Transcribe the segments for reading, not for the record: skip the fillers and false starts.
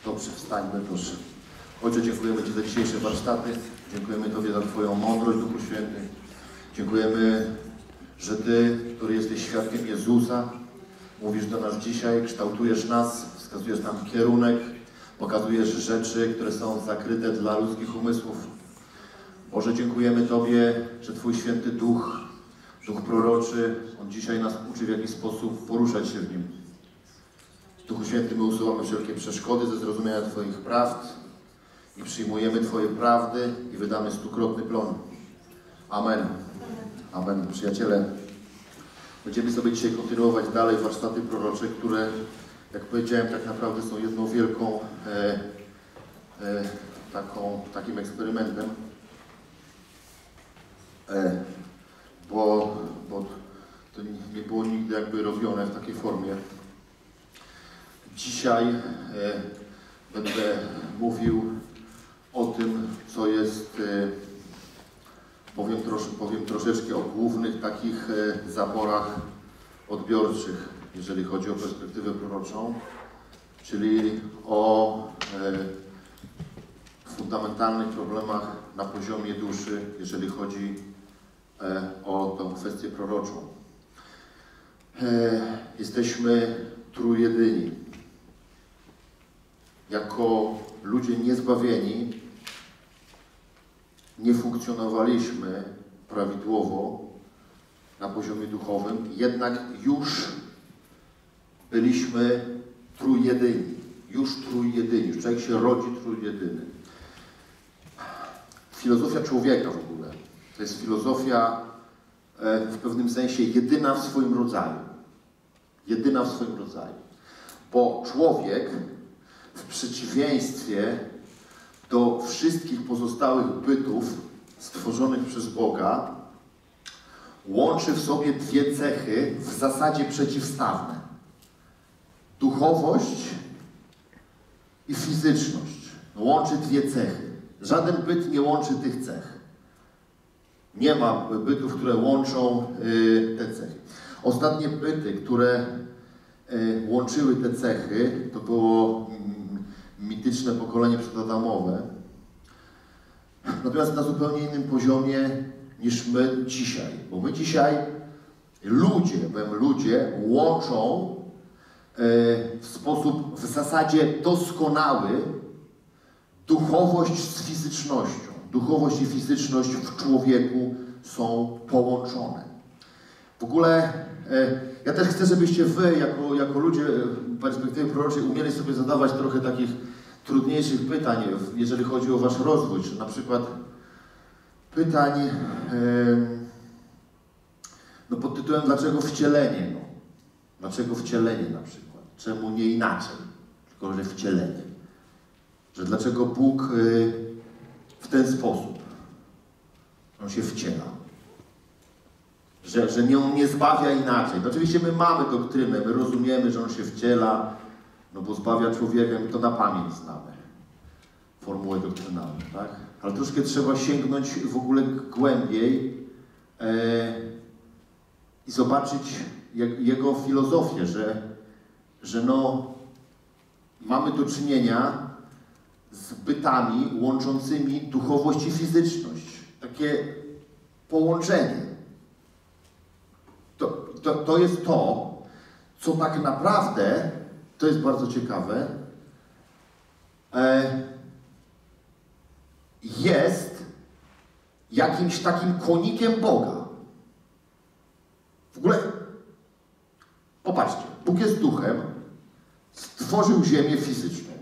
Dobrze, wstańmy proszę. Ojcze, dziękujemy Ci za dzisiejsze warsztaty. Dziękujemy Tobie za Twoją mądrość, Duchu Święty. Dziękujemy, że Ty, który jesteś świadkiem Jezusa, mówisz do nas dzisiaj, kształtujesz nas, wskazujesz nam kierunek, pokazujesz rzeczy, które są zakryte dla ludzkich umysłów. Boże, dziękujemy Tobie, że Twój Święty Duch, Duch proroczy, On dzisiaj nas uczy w jakiś sposób poruszać się w Nim. Duchu Święty, my usuwamy wszelkie przeszkody ze zrozumienia Twoich prawd i przyjmujemy Twoje prawdy i wydamy stukrotny plon. Amen. Amen. Przyjaciele, będziemy sobie dzisiaj kontynuować dalej warsztaty prorocze, które, jak powiedziałem, tak naprawdę są jedną wielką takim eksperymentem, bo to nie było nigdy jakby robione w takiej formie. Dzisiaj będę mówił o tym, co jest, powiem troszeczkę o głównych takich zaporach odbiorczych, jeżeli chodzi o perspektywę proroczą, czyli o fundamentalnych problemach na poziomie duszy, jeżeli chodzi o tę kwestię proroczą. Jesteśmy trójjedyni. Jako ludzie niezbawieni nie funkcjonowaliśmy prawidłowo na poziomie duchowym, jednak już byliśmy trójjedyni. Już człowiek się rodzi trójjedyny. Filozofia człowieka w ogóle to jest filozofia w pewnym sensie jedyna w swoim rodzaju. Jedyna w swoim rodzaju. Bo człowiek w przeciwieństwie do wszystkich pozostałych bytów stworzonych przez Boga łączy w sobie dwie cechy w zasadzie przeciwstawne. Duchowość i fizyczność. Łączy dwie cechy. Żaden byt nie łączy tych cech. Nie ma bytów, które łączą te cechy. Ostatnie byty, które łączyły te cechy, to było mityczne pokolenie przedadamowe, natomiast na zupełnie innym poziomie niż my dzisiaj. Bo my dzisiaj ludzie łączą w sposób w zasadzie doskonały duchowość z fizycznością. Duchowość i fizyczność w człowieku są połączone. W ogóle ja też chcę, żebyście wy, jako ludzie perspektywy proroczej, umieli sobie zadawać trochę takich trudniejszych pytań, jeżeli chodzi o wasz rozwój, czy na przykład pytań pod tytułem dlaczego wcielenie? Dlaczego wcielenie na przykład? Czemu nie inaczej? Tylko, że wcielenie. Że dlaczego Bóg w ten sposób On się wciela? Że On nie zbawia inaczej. No oczywiście my mamy doktrynę, my rozumiemy, że On się wciela, no bo zbawia człowieka, my to na pamięć znamy. Formułę doktrynalną, tak? Ale troszkę trzeba sięgnąć w ogóle głębiej i zobaczyć Jego filozofię, że mamy do czynienia z bytami łączącymi duchowość i fizyczność. Takie połączenie. To jest to, co tak naprawdę, to jest bardzo ciekawe, jest jakimś takim konikiem Boga. W ogóle, popatrzcie, Bóg jest duchem, stworzył ziemię fizyczną.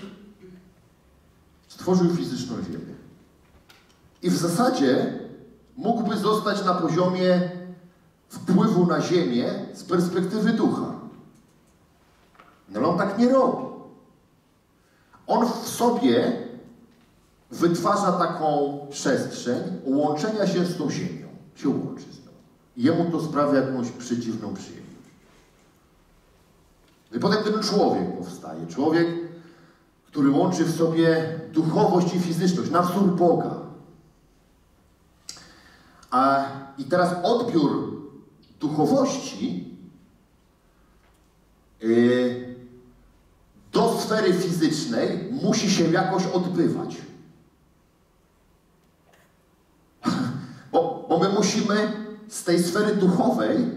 Stworzył fizyczną ziemię. I w zasadzie mógłby zostać na poziomie wpływu na ziemię z perspektywy ducha. No ale On tak nie robi. On w sobie wytwarza taką przestrzeń łączenia się z tą ziemią. Się łączy z nią. Jemu to sprawia jakąś przedziwną przyjemność. I potem ten człowiek powstaje. Człowiek, który łączy w sobie duchowość i fizyczność, na wzór Boga. I teraz odbiór duchowości do sfery fizycznej musi się jakoś odbywać. Bo my musimy z tej sfery duchowej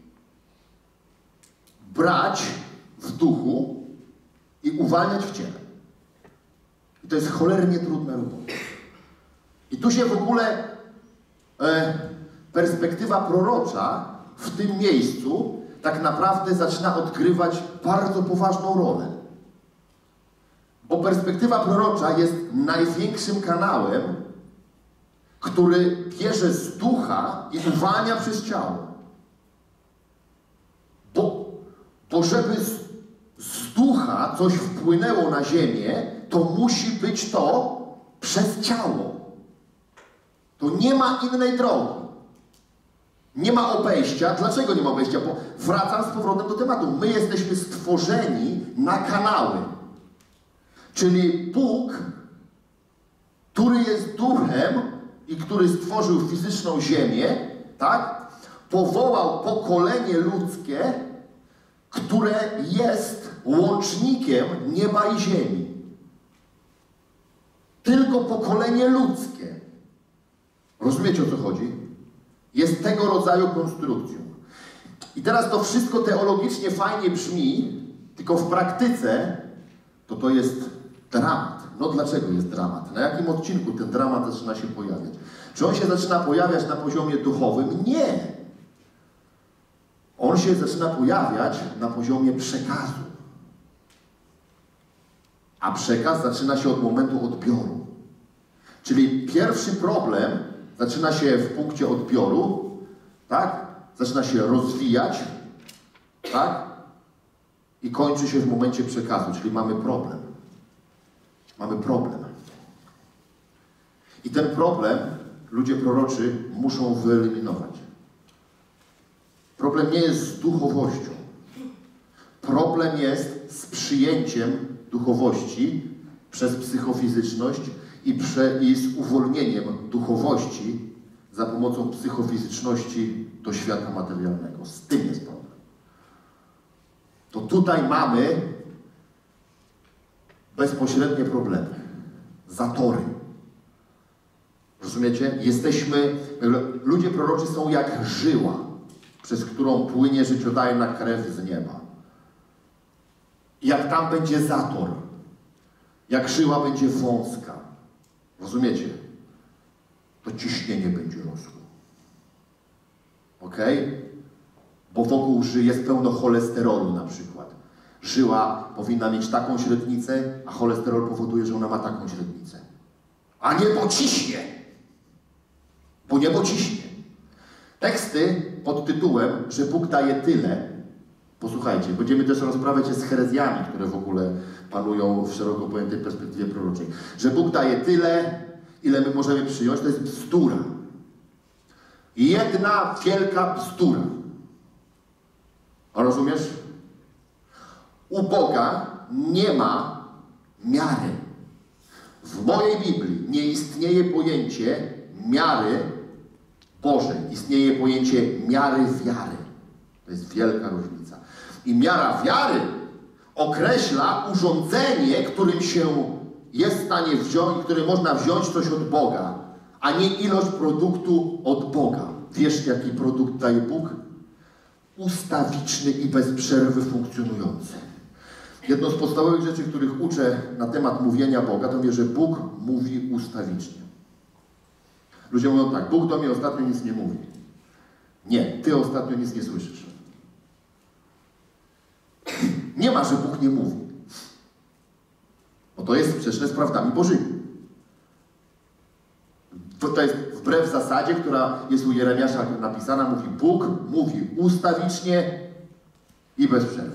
brać w duchu i uwalniać w ciele. I to jest cholernie trudna robota. I tu się w ogóle perspektywa prorocza w tym miejscu tak naprawdę zaczyna odgrywać bardzo poważną rolę. Bo perspektywa prorocza jest największym kanałem, który bierze z ducha i uwalnia przez ciało. Bo żeby z ducha coś wpłynęło na ziemię, to musi być to przez ciało. To nie ma innej drogi. Nie ma obejścia. Dlaczego nie ma obejścia? Bo wracam z powrotem do tematu. My jesteśmy stworzeni na kanały. Czyli Bóg, który jest duchem i który stworzył fizyczną ziemię, tak? Powołał pokolenie ludzkie, które jest łącznikiem nieba i ziemi. Tylko pokolenie ludzkie. Rozumiecie, o co chodzi? Jest tego rodzaju konstrukcją. I teraz to wszystko teologicznie fajnie brzmi, tylko w praktyce to jest dramat. No dlaczego jest dramat? Na jakim odcinku ten dramat zaczyna się pojawiać? Czy on się zaczyna pojawiać na poziomie duchowym? Nie. On się zaczyna pojawiać na poziomie przekazu. A przekaz zaczyna się od momentu odbioru. Czyli pierwszy problem zaczyna się w punkcie odbioru, tak? Zaczyna się rozwijać, tak? I kończy się w momencie przekazu, czyli mamy problem. Mamy problem. I ten problem ludzie proroczy muszą wyeliminować. Problem nie jest z duchowością. Problem jest z przyjęciem duchowości przez psychofizyczność i z uwolnieniem duchowości za pomocą psychofizyczności do świata materialnego. Z tym jest problem. To tutaj mamy bezpośrednie problemy. Zatory. Rozumiecie? Ludzie proroczy są jak żyła, przez którą płynie życiodajna krew z nieba. I jak tam będzie zator, jak żyła będzie wąska, rozumiecie? To ciśnienie będzie rosło. Ok? Bo wokół jest pełno cholesterolu na przykład. Żyła powinna mieć taką średnicę, a cholesterol powoduje, że ona ma taką średnicę. A niebo ciśnie. Bo niebo ciśnie. Teksty pod tytułem, że Bóg daje tyle. Posłuchajcie, będziemy też rozprawiać się z herezjami, które w ogóle panują w szeroko pojętej perspektywie proroczej. Że Bóg daje tyle, ile my możemy przyjąć, to jest bzdura. Jedna wielka bzdura. Rozumiesz? U Boga nie ma miary. W mojej Biblii nie istnieje pojęcie miary Bożej. Istnieje pojęcie miary wiary. To jest wielka różnica. I miara wiary określa urządzenie, którym się jest w stanie wziąć, którym można wziąć coś od Boga, a nie ilość produktu od Boga. Wiesz, jaki produkt daje Bóg? Ustawiczny i bez przerwy funkcjonujący. Jedną z podstawowych rzeczy, których uczę na temat mówienia Boga, to wie, że Bóg mówi ustawicznie. Ludzie mówią tak, Bóg do mnie ostatnio nic nie mówi. Nie, ty ostatnio nic nie słyszysz. Nie ma, że Bóg nie mówi. Bo to jest sprzeczne z prawdami Bożymi. To jest wbrew zasadzie, która jest u Jeremiasza napisana, mówi Bóg mówi ustawicznie i bez przerwy.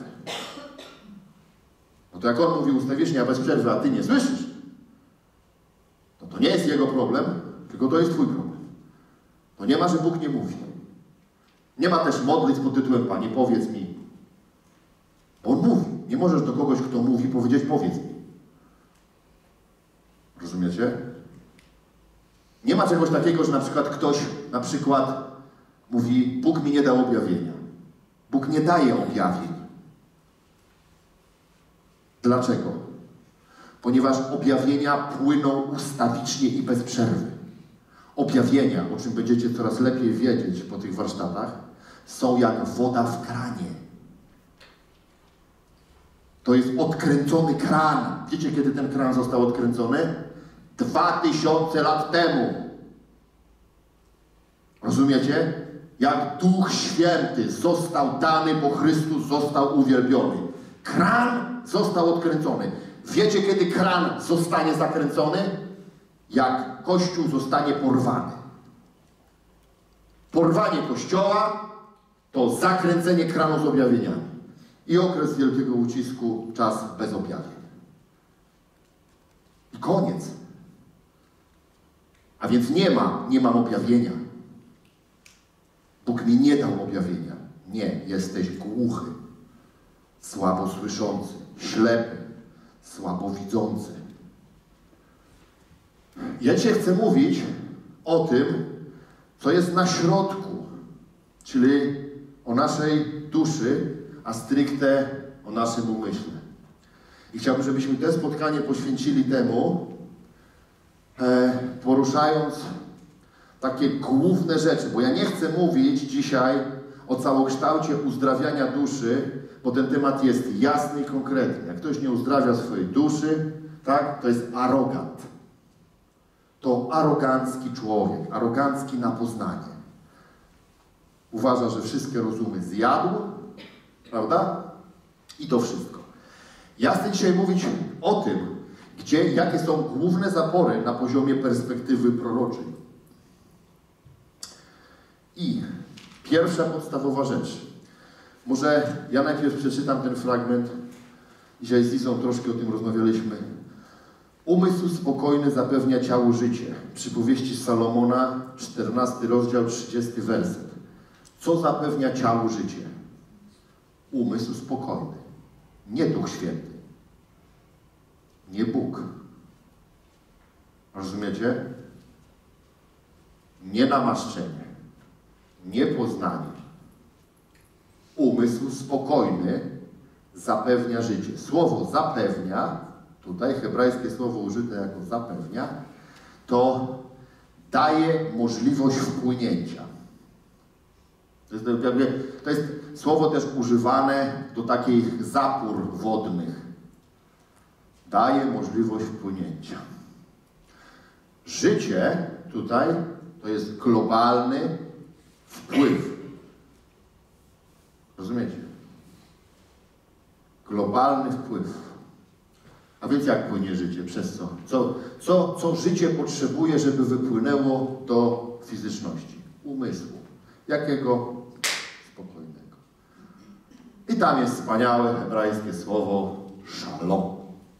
No to jak on mówi ustawicznie, a bez przerwy, a ty nie słyszysz, to nie jest jego problem, tylko to jest twój problem. To nie ma, że Bóg nie mówi. Nie ma też modlitw pod tytułem Panie, powiedz mi. Bo on mówi. Nie możesz do kogoś, kto mówi, powiedzieć powiedz mi. Rozumiecie? Nie ma czegoś takiego, że na przykład ktoś mówi Bóg mi nie dał objawienia. Bóg nie daje objawień. Dlaczego? Ponieważ objawienia płyną ustawicznie i bez przerwy. Objawienia, o czym będziecie coraz lepiej wiedzieć po tych warsztatach, są jak woda w kranie. To jest odkręcony kran. Wiecie, kiedy ten kran został odkręcony? 2000 lat temu. Rozumiecie? Jak Duch Święty został dany, bo Chrystus został uwielbiony. Kran został odkręcony. Wiecie, kiedy kran zostanie zakręcony? Jak Kościół zostanie porwany. Porwanie Kościoła to zakręcenie kranu z objawieniami. I okres wielkiego ucisku, czas bez objawień. I koniec. A więc nie mam objawienia. Bóg mi nie dał objawienia. Nie, jesteś głuchy, słabo słyszący, ślepy, słabo widzący. Ja dzisiaj chcę mówić o tym, co jest na środku, czyli o naszej duszy, a stricte o naszym umyśle. I chciałbym, żebyśmy to spotkanie poświęcili temu, poruszając takie główne rzeczy, bo ja nie chcę mówić dzisiaj o całokształcie uzdrawiania duszy, bo ten temat jest jasny i konkretny. Jak ktoś nie uzdrawia swojej duszy, tak, to jest arogant. To arogancki człowiek, arogancki na poznanie. Uważa, że wszystkie rozumy zjadł, prawda? I to wszystko. Ja chcę dzisiaj mówić o tym, jakie są główne zapory na poziomie perspektywy proroczej. I pierwsza podstawowa rzecz. Może ja najpierw przeczytam ten fragment. Dzisiaj z Lizą troszkę o tym rozmawialiśmy. Umysł spokojny zapewnia ciału życie. Przypowieści Salomona, 14 rozdział, 30 werset. Co zapewnia ciału życie? Umysł spokojny. Nie Duch Święty. Nie Bóg. Rozumiecie? Nie namaszczenie. Nie poznanie. Umysł spokojny zapewnia życie. Słowo zapewnia, tutaj hebrajskie słowo użyte jako zapewnia, to daje możliwość wpłynięcia. To jest słowo też używane do takich zapór wodnych. Daje możliwość wpłynięcia. Życie tutaj to jest globalny wpływ. Rozumiecie? Globalny wpływ. A więc jak płynie życie? Przez co? Co życie potrzebuje, żeby wypłynęło do fizyczności? Umysłu. Jakiego? Spokojnego. I tam jest wspaniałe hebrajskie słowo szalom.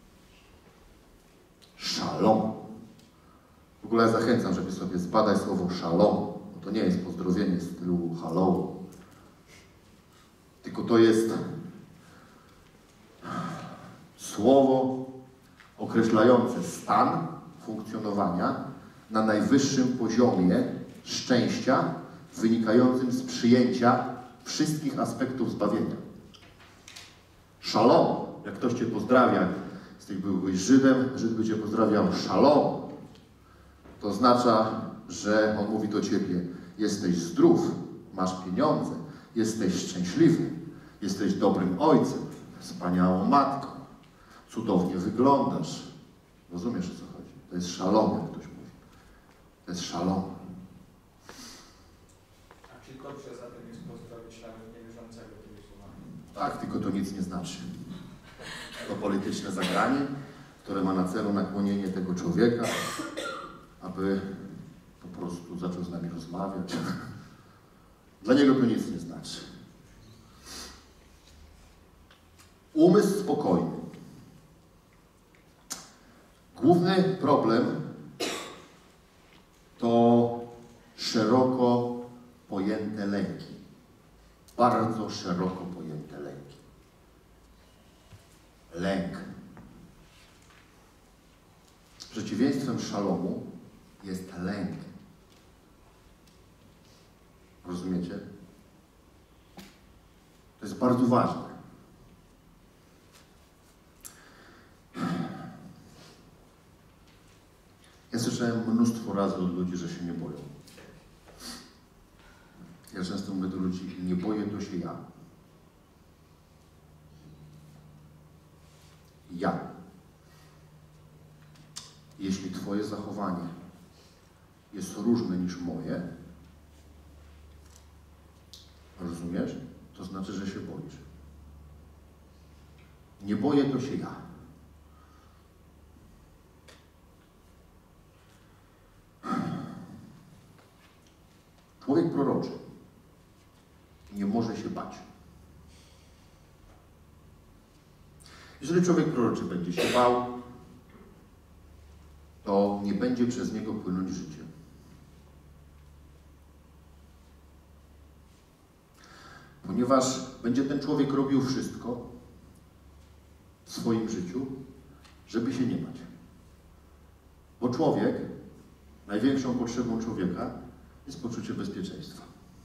Szalom. W ogóle ja zachęcam, żeby sobie zbadać słowo szalom. Bo to nie jest pozdrowienie w stylu hello. Tylko to jest słowo określające stan funkcjonowania na najwyższym poziomie szczęścia wynikającym z przyjęcia wszystkich aspektów zbawienia. Szalom, jak ktoś Cię pozdrawia, z tych byłbyś Żydem, Żyd by Cię pozdrawiał szalom, to oznacza, że on mówi do Ciebie: jesteś zdrów, masz pieniądze, jesteś szczęśliwy, jesteś dobrym ojcem, wspaniałą matką, cudownie wyglądasz. Rozumiesz, o co chodzi? To jest szalom, jak ktoś mówi. To jest szalom. A czy dobrze zatem jest pozdrowić nawet niewierzącego tymi słowami? Tak, tylko to nic nie znaczy. To polityczne zagranie, które ma na celu nakłonienie tego człowieka, aby po prostu zaczął z nami rozmawiać. Dla niego to nic nie znaczy. Umysł spokojny. Główny problem to szeroko pojęte lęki. Bardzo szeroko pojęte lęki. Lęk. Przeciwieństwem szalomu jest lęk. Rozumiecie? To jest bardzo ważne. Ja słyszałem mnóstwo razy od ludzi, że się nie boją. Ja często mówię do ludzi, nie boję to się ja. Ja. Jeśli twoje zachowanie jest różne niż moje, rozumiesz? To znaczy, że się boisz. Nie boję to się ja. Człowiek proroczy nie może się bać. Jeżeli człowiek proroczy będzie się bał, to nie będzie przez niego płynąć życie. Ponieważ będzie ten człowiek robił wszystko w swoim życiu, żeby się nie bać. Bo człowiek, największą potrzebą człowieka jest poczucie bezpieczeństwa.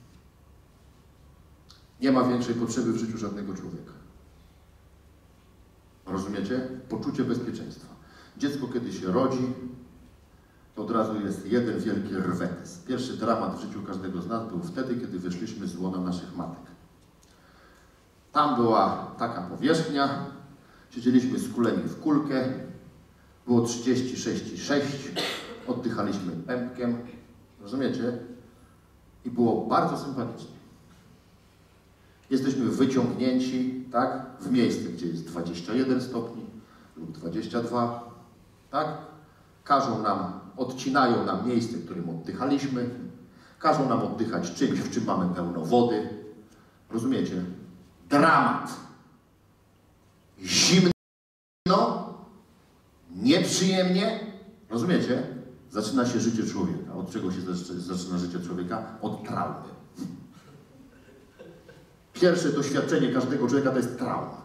Nie ma większej potrzeby w życiu żadnego człowieka. Rozumiecie? Poczucie bezpieczeństwa. Dziecko, kiedy się rodzi, to od razu jest jeden wielki rwetes. Pierwszy dramat w życiu każdego z nas był wtedy, kiedy wyszliśmy z łona naszych matek. Tam była taka powierzchnia, siedzieliśmy skuleni w kulkę, było 36,6, oddychaliśmy pępkiem, rozumiecie? I było bardzo sympatycznie. Jesteśmy wyciągnięci, tak, w miejsce, gdzie jest 21 stopni lub 22, tak? Każą nam, odcinają nam miejsce, w którym oddychaliśmy, każą nam oddychać czymś, w czym mamy pełno wody. Rozumiecie? Dramat. Zimno, nieprzyjemnie. Rozumiecie? Zaczyna się życie człowieka. Od czego się zaczyna życie człowieka? Od traumy. Pierwsze doświadczenie każdego człowieka to jest trauma.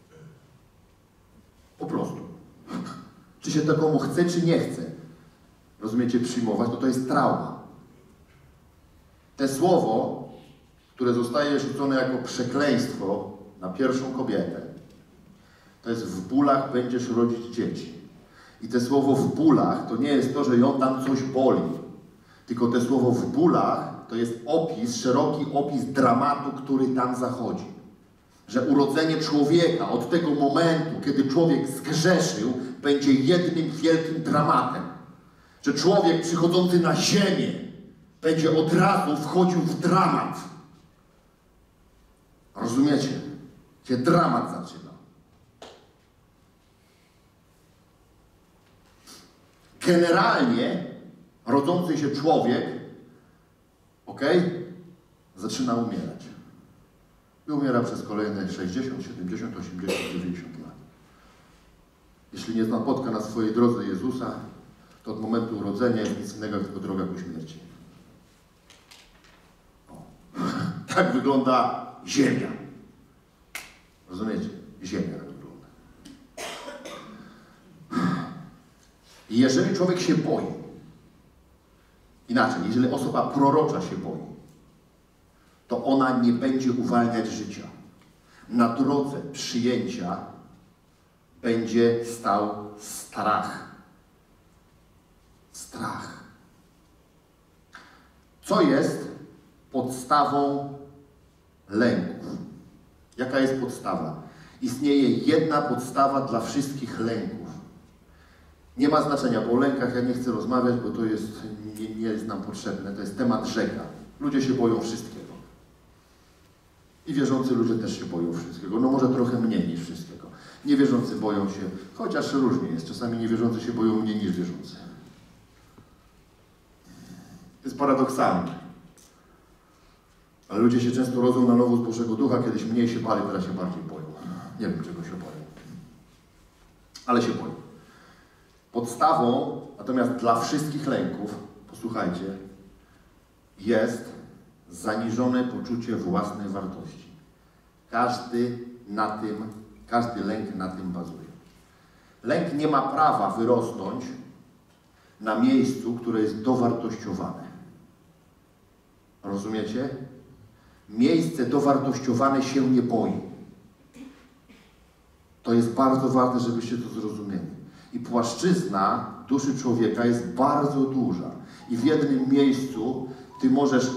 Po prostu. Czy się takomu chce, czy nie chce, rozumiecie, przyjmować, to jest trauma. Te słowo, które zostaje rzucone jako przekleństwo na pierwszą kobietę, to jest w bólach będziesz rodzić dzieci. I te słowo w bólach to nie jest to, że ją tam coś boli, tylko te słowo w bólach to jest opis, szeroki opis dramatu, który tam zachodzi. Że urodzenie człowieka od tego momentu, kiedy człowiek zgrzeszył, będzie jednym wielkim dramatem. Że człowiek przychodzący na ziemię będzie od razu wchodził w dramat. Rozumiecie? Się dramat zaczyna. Generalnie rodzący się człowiek, zaczyna umierać. I umiera przez kolejne 60, 70, 80, 90 lat. Jeśli nie napotka na swojej drodze Jezusa, to od momentu urodzenia jest nic innego, tylko droga ku śmierci. Tak wygląda ziemia. Rozumiecie? Ziemia tak wygląda. I jeżeli człowiek się boi, inaczej, jeżeli osoba prorocza się boi, to ona nie będzie uwalniać życia. Na drodze przyjęcia będzie stał strach. Strach. Co jest podstawą lęków? Jaka jest podstawa? Istnieje jedna podstawa dla wszystkich lęków. Nie ma znaczenia, bo o lękach ja nie chcę rozmawiać, bo to jest, nie jest nam potrzebne. To jest temat rzeka. Ludzie się boją wszystkiego. I wierzący ludzie też się boją wszystkiego. No może trochę mniej niż wszystkiego. Niewierzący boją się, chociaż różnie jest. Czasami niewierzący się boją mniej niż wierzący. To jest paradoksalne. Ale ludzie się często rodzą na nowo z Bożego Ducha. Kiedyś mniej się bali, teraz się bardziej boją. Nie wiem, czego się boją. Ale się boją. Podstawą, natomiast dla wszystkich lęków, posłuchajcie, jest zaniżone poczucie własnej wartości. Każdy lęk na tym bazuje. Lęk nie ma prawa wyrosnąć na miejscu, które jest dowartościowane. Rozumiecie? Miejsce dowartościowane się nie boi. To jest bardzo ważne, żebyście to zrozumieli. I płaszczyzna duszy człowieka jest bardzo duża. I w jednym miejscu ty możesz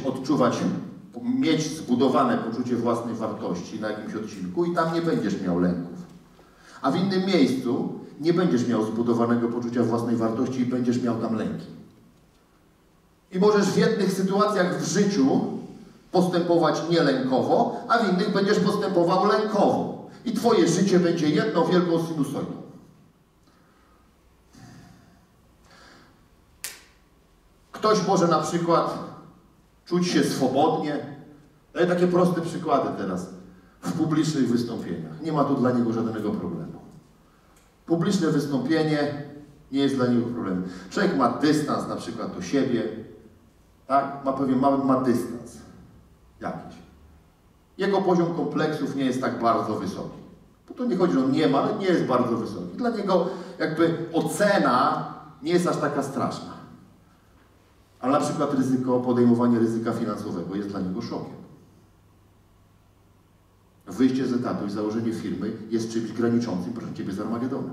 mieć zbudowane poczucie własnej wartości na jakimś odcinku i tam nie będziesz miał lęków. A w innym miejscu nie będziesz miał zbudowanego poczucia własnej wartości i będziesz miał tam lęki. I możesz w jednych sytuacjach w życiu postępować nielękowo, a w innych będziesz postępował lękowo. I twoje życie będzie jedną wielką sinusoidą. Ktoś może na przykład czuć się swobodnie. Daję takie proste przykłady teraz. W publicznych wystąpieniach. Nie ma tu dla niego żadnego problemu. Publiczne wystąpienie nie jest dla niego problemem. Człowiek ma dystans na przykład do siebie. Tak? Ma dystans jakiś. Jego poziom kompleksów nie jest tak bardzo wysoki. Bo to nie chodzi, że on nie ma, ale nie jest bardzo wysoki. Dla niego jakby ocena nie jest aż taka straszna. Ale na przykład podejmowanie ryzyka finansowego jest dla niego szokiem. Wyjście z etatu i założenie firmy jest czymś graniczącym, proszę Ciebie, z Armagedonem.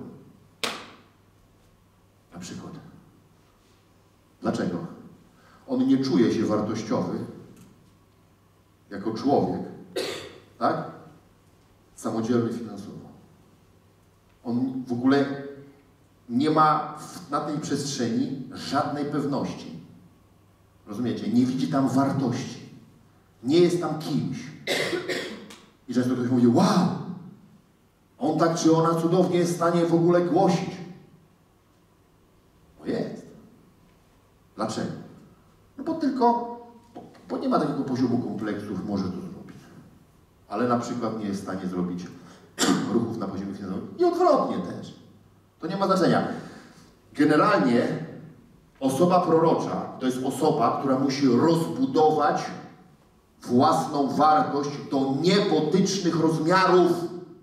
Na przykład. Dlaczego? On nie czuje się wartościowy jako człowiek, tak? Samodzielny finansowo. On w ogóle nie ma na tej przestrzeni żadnej pewności. Rozumiecie? Nie widzi tam wartości. Nie jest tam kimś. I często ktoś mówi, wow, on tak czy ona cudownie jest w stanie w ogóle głosić. Bo jest. Dlaczego? No bo nie ma takiego poziomu kompleksów, może to zrobić. Ale na przykład nie jest w stanie zrobić ruchów na poziomie finansowym. I odwrotnie też. To nie ma znaczenia. Generalnie osoba prorocza to jest osoba, która musi rozbudować własną wartość do niebotycznych rozmiarów.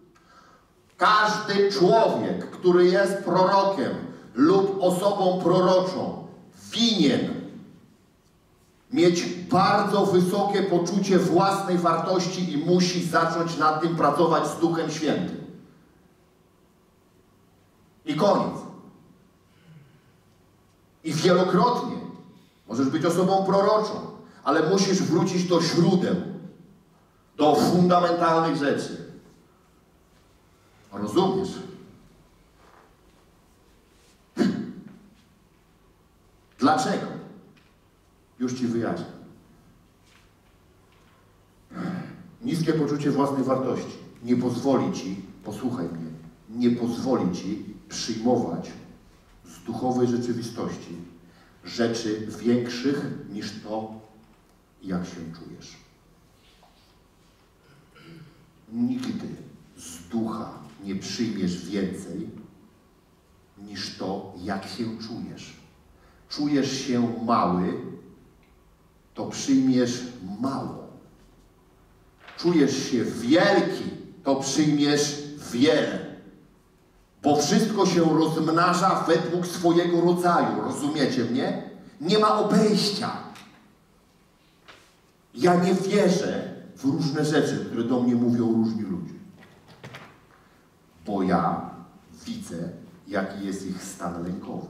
Każdy człowiek, który jest prorokiem lub osobą proroczą, winien mieć bardzo wysokie poczucie własnej wartości i musi zacząć nad tym pracować z Duchem Świętym. I koniec. I wielokrotnie możesz być osobą proroczą, ale musisz wrócić do źródeł, do fundamentalnych rzeczy. Rozumiesz? Dlaczego? Już Ci wyjaśnię. Niskie poczucie własnej wartości nie pozwoli Ci, posłuchaj mnie, nie pozwoli Ci przyjmować z duchowej rzeczywistości rzeczy większych niż to, jak się czujesz. Nigdy z ducha nie przyjmiesz więcej niż to, jak się czujesz. Czujesz się mały, to przyjmiesz mało. Czujesz się wielki, to przyjmiesz wiele. Bo wszystko się rozmnaża według swojego rodzaju. Rozumiecie mnie? Nie ma obejścia. Ja nie wierzę w różne rzeczy, które do mnie mówią różni ludzie. Bo ja widzę, jaki jest ich stan lękowy.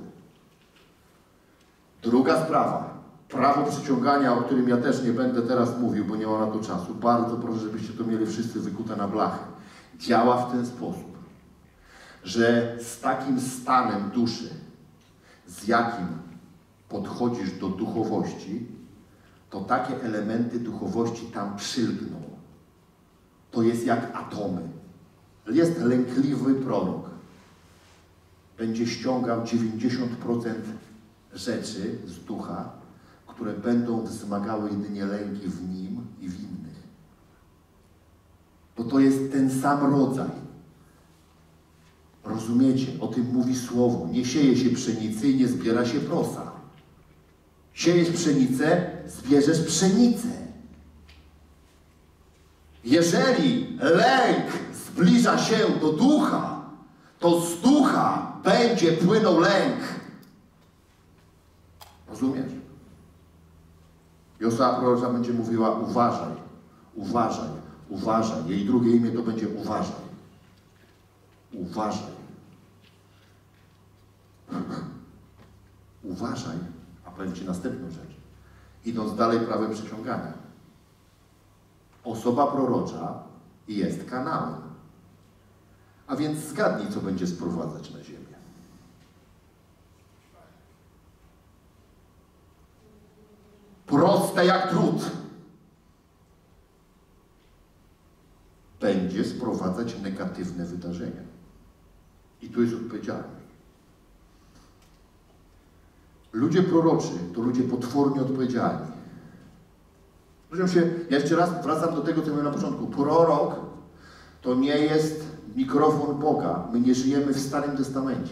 Druga sprawa. Prawo przyciągania, o którym ja też nie będę teraz mówił, bo nie ma na to czasu. Bardzo proszę, żebyście to mieli wszyscy wykute na blachę. Działa w ten sposób, że z takim stanem duszy, z jakim podchodzisz do duchowości, to takie elementy duchowości tam przylgną. To jest jak atomy. Jest lękliwy prorok. Będzie ściągał 90% rzeczy z ducha, które będą wzmagały jedynie lęki w nim i w innych. Bo to jest ten sam rodzaj. Rozumiecie? O tym mówi Słowo. Nie sieje się pszenicy i nie zbiera się prosa. Siejesz pszenicę, zbierzesz pszenicę. Jeżeli lęk zbliża się do ducha, to z ducha będzie płynął lęk. Rozumiesz? I osoba prorocza będzie mówiła: uważaj, uważaj, uważaj. Jej drugie imię to będzie uważaj. Uważaj. uważaj, a powiem Ci następną rzecz. Idąc dalej prawem przyciągania. Osoba prorocza jest kanałem. A więc zgadnij, co będzie sprowadzać na ziemię. Proste jak drut. Będzie sprowadzać negatywne wydarzenia. I tu jest odpowiedzialność. Ludzie proroczy to ludzie potwornie odpowiedzialni. Ja jeszcze raz wracam do tego, co mówiłem na początku. Prorok to nie jest mikrofon Boga. My nie żyjemy w Starym Testamencie.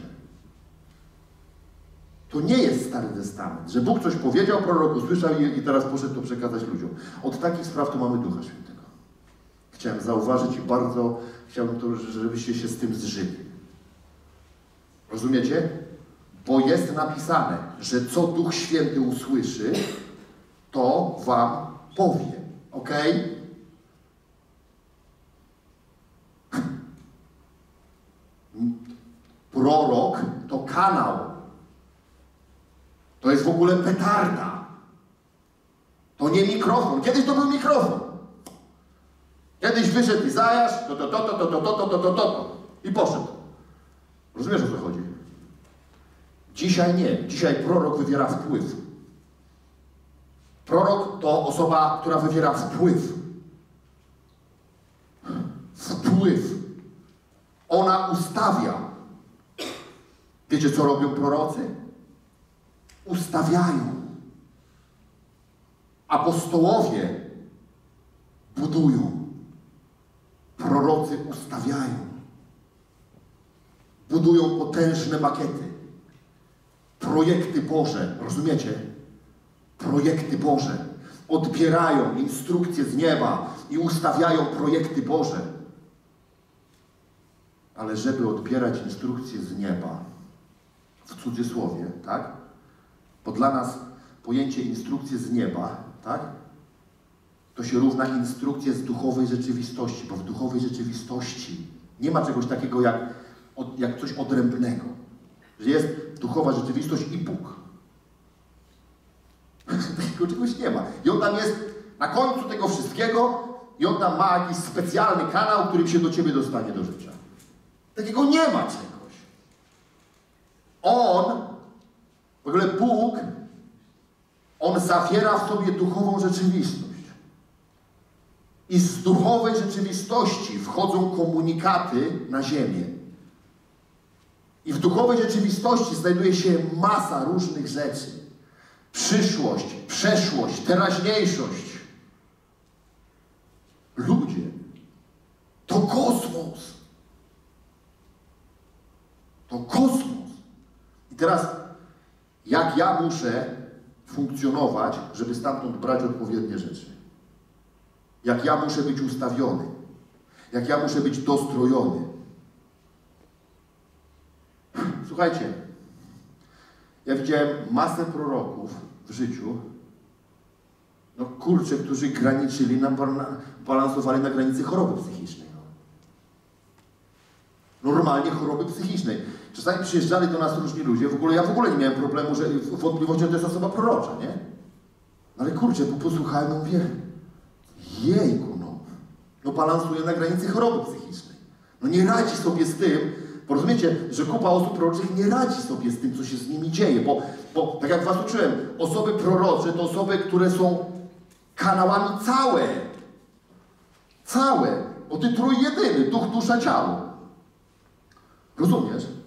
To nie jest Stary Testament, że Bóg coś powiedział, prorok usłyszał i teraz poszedł to przekazać ludziom. Od takich spraw to mamy Ducha Świętego. Chciałem zauważyć i bardzo chciałbym to, żebyście się z tym zżyli. Rozumiecie? Bo jest napisane, że co Duch Święty usłyszy, to wam powie. Ok? Prorok to kanał. To jest w ogóle petarda. To nie mikrofon. Kiedyś to był mikrofon. Kiedyś wyszedł Izajasz, to i poszedł. Rozumiesz, o co chodzi? Dzisiaj nie. Dzisiaj prorok wywiera wpływ. Prorok to osoba, która wywiera wpływ. Wpływ. Ona ustawia. Wiecie, co robią prorocy? Ustawiają. Apostołowie budują. Prorocy ustawiają. Budują potężne makiety. Projekty Boże. Rozumiecie? Projekty Boże. Odbierają instrukcje z nieba i ustawiają projekty Boże. Ale żeby odbierać instrukcje z nieba, w cudzysłowie, tak? Bo dla nas pojęcie instrukcje z nieba, tak? To się równa instrukcje z duchowej rzeczywistości, bo w duchowej rzeczywistości nie ma czegoś takiego jak coś odrębnego. Że jest duchowa rzeczywistość i Bóg. Takiego czegoś nie ma. I on tam jest na końcu tego wszystkiego i on tam ma jakiś specjalny kanał, którym się do ciebie dostanie do życia. Takiego nie ma czegoś. W ogóle Bóg, on zawiera w sobie duchową rzeczywistość. I z duchowej rzeczywistości wchodzą komunikaty na ziemię. I w duchowej rzeczywistości znajduje się masa różnych rzeczy. Przyszłość, przeszłość, teraźniejszość. Ludzie, to kosmos. To kosmos. I teraz, jak ja muszę funkcjonować, żeby stamtąd brać odpowiednie rzeczy? Jak ja muszę być ustawiony? Jak ja muszę być dostrojony? Słuchajcie, ja widziałem masę proroków w życiu, no kurczę, którzy graniczyli, balansowali na granicy choroby psychicznej. Normalnie choroby psychicznej. Czasami przyjeżdżali do nas różni ludzie, ja w ogóle nie miałem problemu, że wątpliwości, że to jest osoba prorocza, nie? Ale kurczę, posłuchałem, no mówię, jejku, no balansuje na granicy choroby psychicznej. No nie radzi sobie z tym, bo rozumiecie, że kupa osób proroczych nie radzi sobie z tym, co się z nimi dzieje, bo tak jak was uczyłem, osoby prorocze to osoby, które są kanałami całe, bo ty trójjedyny, duch, dusza, ciało. Rozumiesz?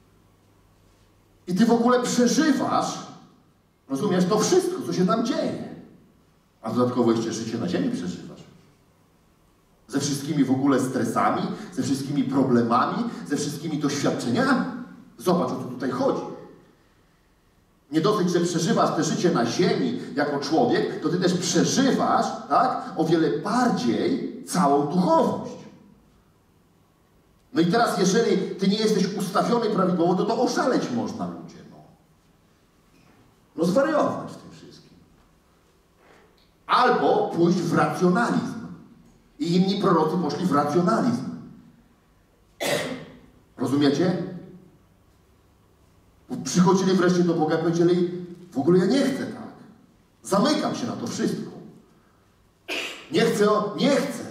I ty w ogóle przeżywasz, rozumiesz, to wszystko, co się tam dzieje. A dodatkowo jeszcze życie na ziemi przeżywasz. Ze wszystkimi w ogóle stresami, ze wszystkimi problemami, ze wszystkimi doświadczeniami. Zobacz, o co tutaj chodzi. Nie dosyć, że przeżywasz te życie na ziemi jako człowiek, to ty też przeżywasz, tak, o wiele bardziej całą duchowość. No i teraz, jeżeli ty nie jesteś ustawiony prawidłowo, to oszaleć można, ludzie. No zwariować w tym wszystkim. Albo pójść w racjonalizm. I inni prorocy poszli w racjonalizm. Rozumiecie? Przychodzili wreszcie do Boga i powiedzieli, w ogóle ja nie chcę tak. Zamykam się na to wszystko. Nie chcę.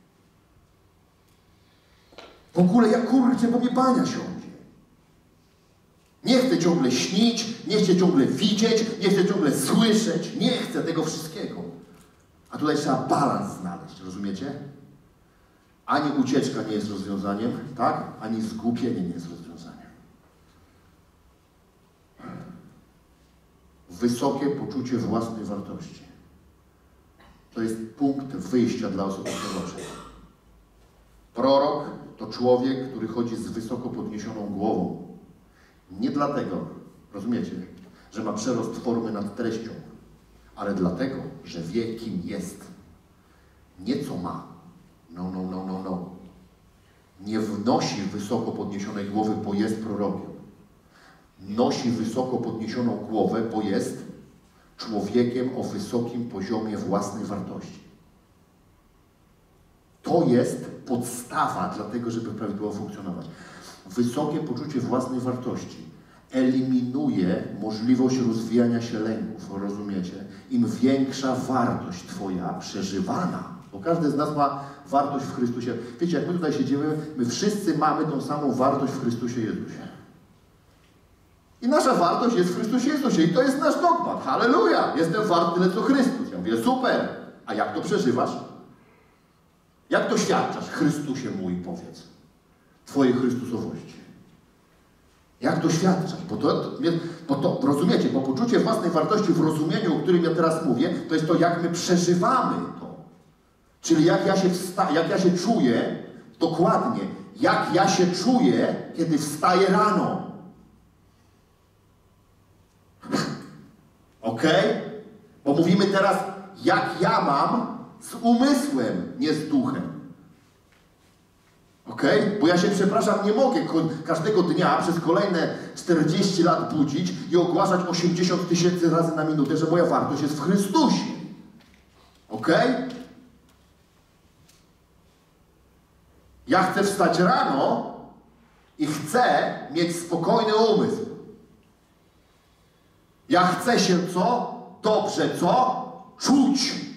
W ogóle ja kurczę, bo mnie bania siądzie. Nie chcę ciągle śnić, nie chcę ciągle widzieć, nie chcę ciągle słyszeć, nie chcę tego wszystkiego. A tutaj trzeba balans znaleźć, rozumiecie? Ani ucieczka nie jest rozwiązaniem, tak? Ani zgłupienie nie jest rozwiązaniem. Wysokie poczucie własnej wartości. To jest punkt wyjścia dla osób proroczych. Prorok to człowiek, który chodzi z wysoko podniesioną głową. Nie dlatego, rozumiecie, że ma przerost formy nad treścią, ale dlatego, że wie, kim jest. Nie co ma. No. Nie wnosi wysoko podniesionej głowy, bo jest prorokiem. Nosi wysoko podniesioną głowę, bo jest człowiekiem o wysokim poziomie własnej wartości. To jest podstawa dla tego, żeby prawidłowo funkcjonować. Wysokie poczucie własnej wartości eliminuje możliwość rozwijania się lęków, rozumiecie? Im większa wartość Twoja przeżywana, bo każdy z nas ma wartość w Chrystusie. Wiecie, jak my tutaj siedzimy, my wszyscy mamy tą samą wartość w Chrystusie Jezusie. I nasza wartość jest w Chrystusie Jezusie. I to jest nasz dogmat. Halleluja! Jestem wart tyle, co Chrystus. Ja mówię, super! A jak to przeżywasz? Jak to świadczasz? Chrystusie mój, powiedz. Twojej Chrystusowości. Jak to świadczać? Bo to, rozumiecie, bo poczucie własnej wartości w rozumieniu, o którym ja teraz mówię, to jest to, jak my przeżywamy to. Czyli jak ja się czuję, dokładnie, jak ja się czuję, kiedy wstaję rano. Okej? Bo mówimy teraz, jak ja mam z umysłem, nie z duchem. Okej? Bo ja się, przepraszam, nie mogę każdego dnia przez kolejne 40 lat budzić i ogłaszać 80 000 razy na minutę, że moja wartość jest w Chrystusie. Okej? Ja chcę wstać rano i chcę mieć spokojny umysł. Ja chcę się co? Dobrze co? Czuć.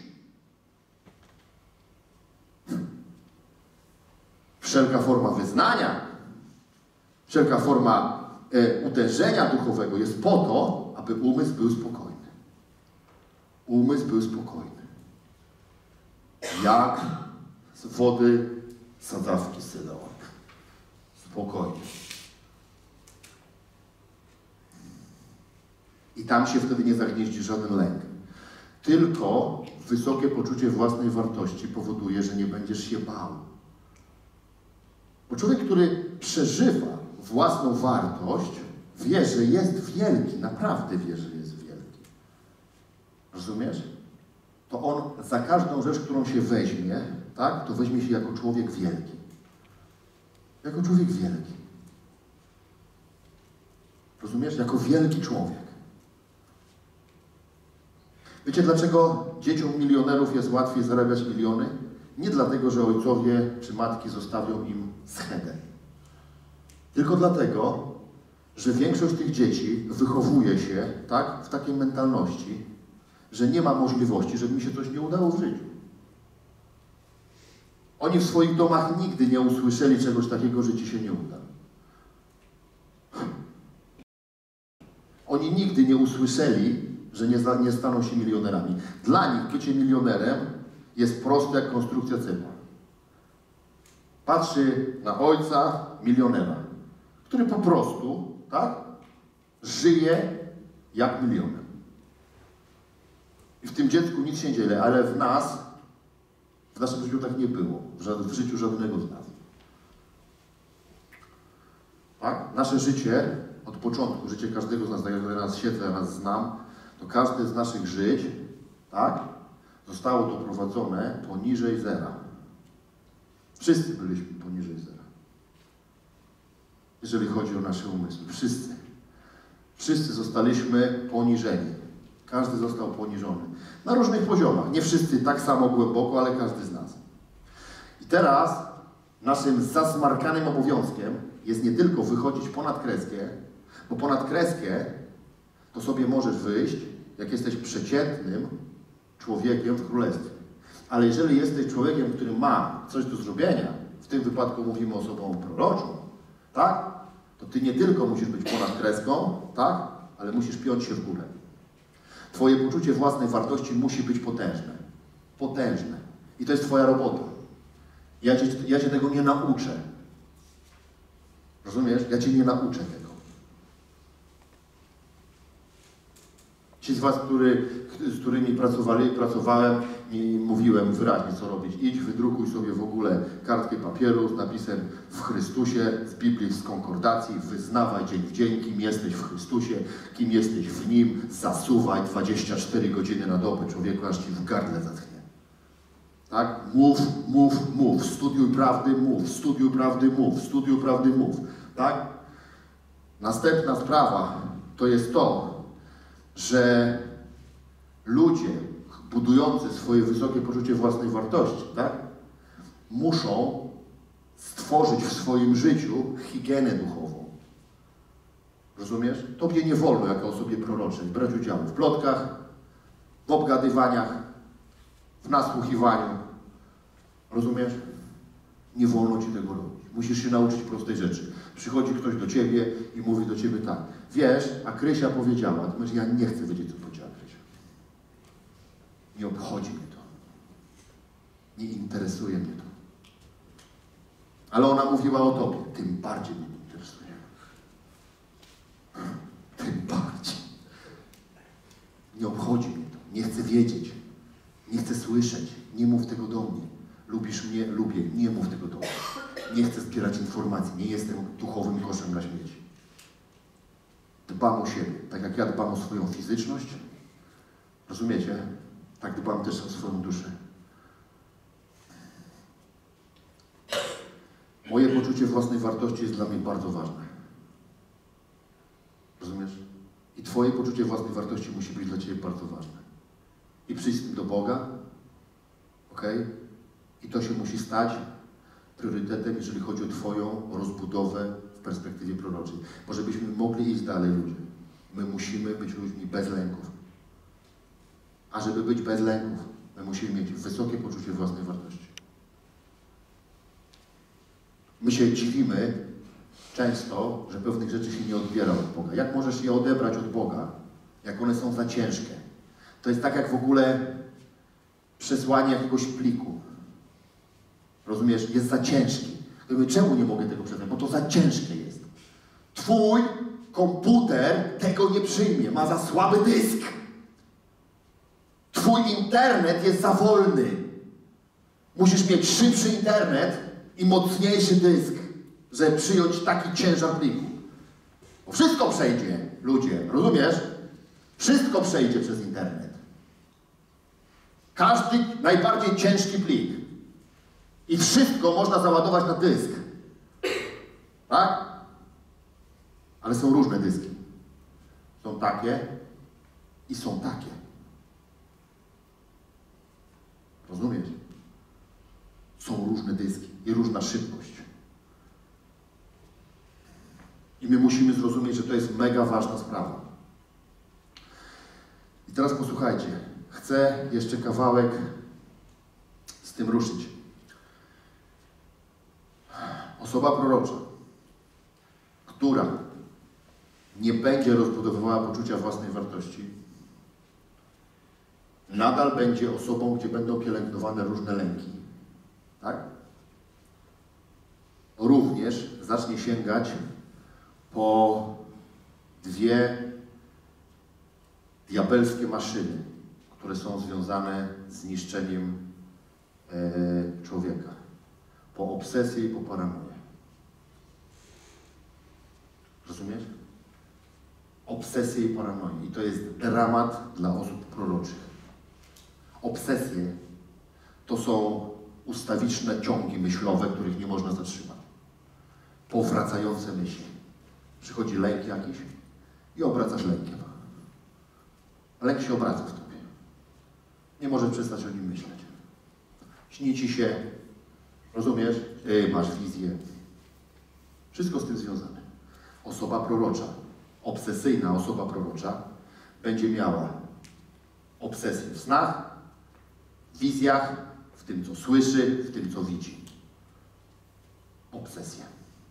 Wszelka forma wyznania, wszelka forma uderzenia duchowego jest po to, aby umysł był spokojny. Umysł był spokojny. Jak z wody sadzawki Syloam. Spokojnie. I tam się wtedy nie zagnieździ żaden lęk. Tylko wysokie poczucie własnej wartości powoduje, że nie będziesz się bał. Bo człowiek, który przeżywa własną wartość, wie, że jest wielki. Naprawdę wie, że jest wielki. Rozumiesz? To on za każdą rzecz, którą się weźmie, tak, to weźmie się jako człowiek wielki. Jako człowiek wielki. Rozumiesz? Jako wielki człowiek. Wiecie, dlaczego dzieciom milionerów jest łatwiej zarabiać miliony? Nie dlatego, że ojcowie czy matki zostawią im schedę. Tylko dlatego, że większość tych dzieci wychowuje się tak, w takiej mentalności, że nie ma możliwości, żeby mi się coś nie udało w życiu. Oni w swoich domach nigdy nie usłyszeli czegoś takiego, że ci się nie uda. Oni nigdy nie usłyszeli, że nie staną się milionerami. Dla nich bycie milionerem jest proste jak konstrukcja cegła. Patrzy na ojca milionera, który po prostu, tak, żyje jak milioner. I w tym dziecku nic się nie dzieje, ale w naszym życiu tak nie było. W życiu żadnego z nas. Tak? Nasze życie, od początku, życie każdego z nas, tak jak ja nas siedzę, ja nas znam, to każde z naszych żyć, tak, zostało doprowadzone poniżej zera. Wszyscy byliśmy poniżej zera. Jeżeli chodzi o nasze umysły. Wszyscy. Wszyscy zostaliśmy poniżeni. Każdy został poniżony. Na różnych poziomach. Nie wszyscy tak samo głęboko, ale każdy z nas. I teraz naszym zasmarkanym obowiązkiem jest nie tylko wychodzić ponad kreskę, Bo ponad kreskę to sobie możesz wyjść, jak jesteś przeciętnym człowiekiem w królestwie. Ale jeżeli jesteś człowiekiem, który ma coś do zrobienia, w tym wypadku mówimy osobą proroczą, tak? To ty nie tylko musisz być ponad kreską, tak? Ale musisz piąć się w górę. Twoje poczucie własnej wartości musi być potężne. Potężne. I to jest twoja robota. Ja cię tego nie nauczę. Rozumiesz? Ja cię nie nauczę tego. Ci z was, z którymi pracowałem i mówiłem wyraźnie, co robić. Idź, wydrukuj sobie w ogóle kartkę papieru z napisem w Chrystusie, z Biblii, z konkordacji, wyznawaj dzień w dzień, kim jesteś w Chrystusie, kim jesteś w Nim, zasuwaj 24 godziny na dobę, człowieku, aż ci w gardle zaschnie. Tak? Mów, studiuj prawdy, mów, studiuj prawdy, mów, studiuj prawdy, mów. Tak? Następna sprawa to jest to, że ludzie budujący swoje wysokie poczucie własnej wartości, tak, muszą stworzyć w swoim życiu higienę duchową. Rozumiesz? Tobie nie wolno jako osobie proroczej brać udziału w plotkach, w obgadywaniach, w nasłuchiwaniu. Rozumiesz? Nie wolno ci tego robić. Musisz się nauczyć prostej rzeczy. Przychodzi ktoś do ciebie i mówi do ciebie tak. Wiesz, a Krysia powiedziała, ty mówisz, ja nie chcę wiedzieć, co powiedziała Krysia. Nie obchodzi mnie to. Nie interesuje mnie to. Ale ona mówiła o tobie. Tym bardziej mnie interesuje. Tym bardziej. Nie obchodzi mnie to. Nie chcę wiedzieć. Nie chcę słyszeć. Nie mów tego do mnie. Lubisz mnie? Lubię. Nie mów tego do mnie. Nie chcę zbierać informacji. Nie jestem duchowym koszem na śmieci. Dbam o siebie. Tak jak ja dbam o swoją fizyczność. Rozumiecie? Tak dbam też o swoją duszę. Moje poczucie własnej wartości jest dla mnie bardzo ważne. Rozumiesz? I twoje poczucie własnej wartości musi być dla ciebie bardzo ważne. I przyjść z tym do Boga. Okej? I to się musi stać priorytetem, jeżeli chodzi o twoją rozbudowę w perspektywie proroczej. Bo żebyśmy mogli iść dalej, ludzie, my musimy być ludźmi bez lęków. A żeby być bez lęków, my musimy mieć wysokie poczucie własnej wartości. My się dziwimy często, że pewnych rzeczy się nie odbiera od Boga. Jak możesz je odebrać od Boga, jak one są za ciężkie? To jest tak jak w ogóle przesłanie jakiegoś pliku. Rozumiesz? Jest za ciężki. Mówię, czemu nie mogę tego przesłać? Bo to za ciężkie jest. Twój komputer tego nie przyjmie. Ma za słaby dysk. Twój internet jest za wolny. Musisz mieć szybszy internet i mocniejszy dysk, żeby przyjąć taki ciężar pliku. Bo wszystko przejdzie, ludzie. Rozumiesz? Wszystko przejdzie przez internet. Każdy najbardziej ciężki plik. I wszystko można załadować na dysk. Tak? Ale są różne dyski. Są takie i są takie. Rozumiesz? Są różne dyski i różna szybkość. I my musimy zrozumieć, że to jest mega ważna sprawa. I teraz posłuchajcie. Chcę jeszcze kawałek z tym ruszyć. Osoba prorocza, która nie będzie rozbudowywała poczucia własnej wartości, nadal będzie osobą, gdzie będą pielęgnowane różne lęki. Tak? Również zacznie sięgać po dwie diabelskie maszyny, które są związane z niszczeniem człowieka. Po obsesję i po paranoję. Rozumiesz? Obsesję i paranoję. I to jest dramat dla osób proroczych. Obsesje to są ustawiczne ciągi myślowe, których nie można zatrzymać. Powracające myśli. Przychodzi lęk jakiś i obracasz lękiem. Lęk się obraca w tobie. Nie możesz przestać o nim myśleć. Śni ci się, rozumiesz? Masz wizję. Wszystko z tym związane. Osoba prorocza obsesyjna osoba prorocza będzie miała obsesję w snach, w wizjach, w tym, co słyszy, w tym, co widzi. Obsesja.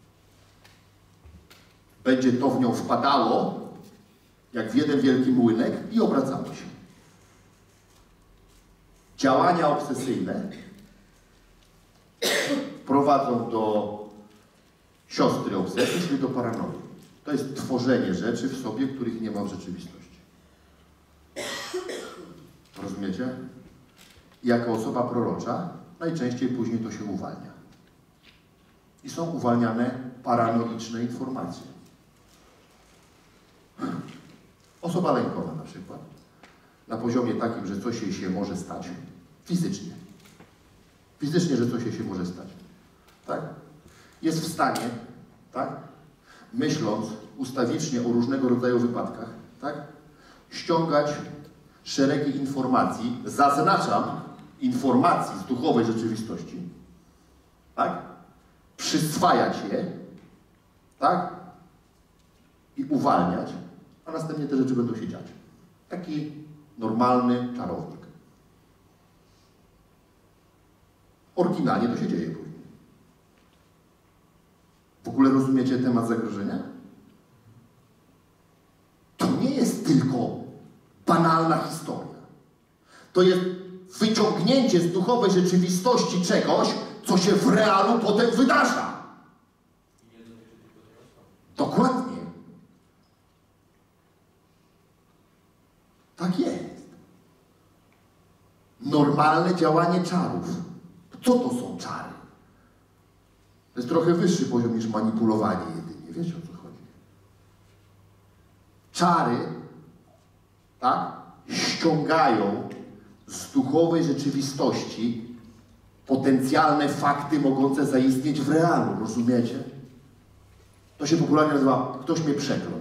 Będzie to w nią wpadało, jak w jeden wielki młynek i obracało się. Działania obsesyjne prowadzą do siostry obsesji, czyli do paranoi. To jest tworzenie rzeczy w sobie, których nie ma w rzeczywistości. Rozumiecie? I jako osoba prorocza najczęściej później to się uwalnia. I są uwalniane paranoiczne informacje. Osoba lękowa na przykład, na poziomie takim, że coś jej się może stać, fizycznie. Fizycznie, że coś jej się może stać. Tak? Jest w stanie, tak? Myśląc ustawicznie o różnego rodzaju wypadkach, tak? Ściągać szeregi informacji, zaznaczam, informacji z duchowej rzeczywistości, tak? Przyswajać je, tak? I uwalniać, a następnie te rzeczy będą się dziać. Taki normalny czarownik. Oryginalnie to się dzieje później. W ogóle rozumiecie temat zagrożenia? To nie jest tylko banalna historia. To jest wyciągnięcie z duchowej rzeczywistości czegoś, co się w realu potem wydarza. Dokładnie. Tak jest. Normalne działanie czarów. Co to są czary? To jest trochę wyższy poziom niż manipulowanie jedynie. Wiecie, o co chodzi? Czary, tak, ściągają z duchowej rzeczywistości potencjalne fakty mogące zaistnieć w realu. Rozumiecie? To się popularnie nazywa ktoś mnie przeklął.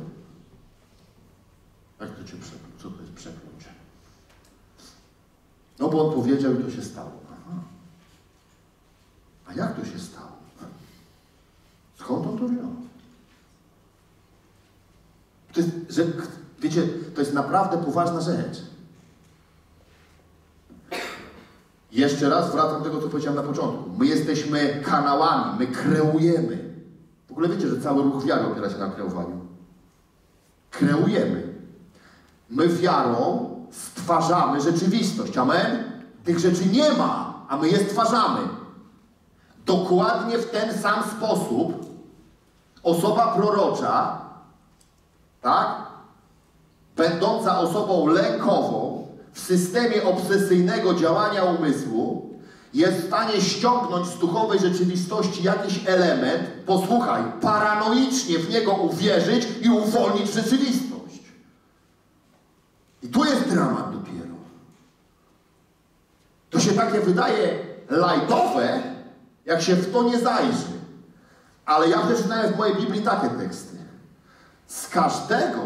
Jak to cię przeklął? Co to jest przekląć? No bo on powiedział i to się stało. Aha. A jak to się stało? Skąd on to wziął? To jest, że, wiecie, to jest naprawdę poważna rzecz. Jeszcze raz wracam do tego, co powiedziałem na początku. My jesteśmy kanałami, my kreujemy. W ogóle wiecie, że cały ruch wiary opiera się na kreowaniu. Kreujemy. My wiarą stwarzamy rzeczywistość. Amen? Tych rzeczy nie ma, a my je stwarzamy. Dokładnie w ten sam sposób osoba prorocza, tak, będąca osobą lękową w systemie obsesyjnego działania umysłu, jest w stanie ściągnąć z duchowej rzeczywistości jakiś element, posłuchaj, paranoicznie w niego uwierzyć i uwolnić rzeczywistość. I tu jest dramat dopiero. To się takie wydaje lajtowe, jak się w to nie zajrzy. Ale ja przeczytałem w mojej Biblii takie teksty. Z każdego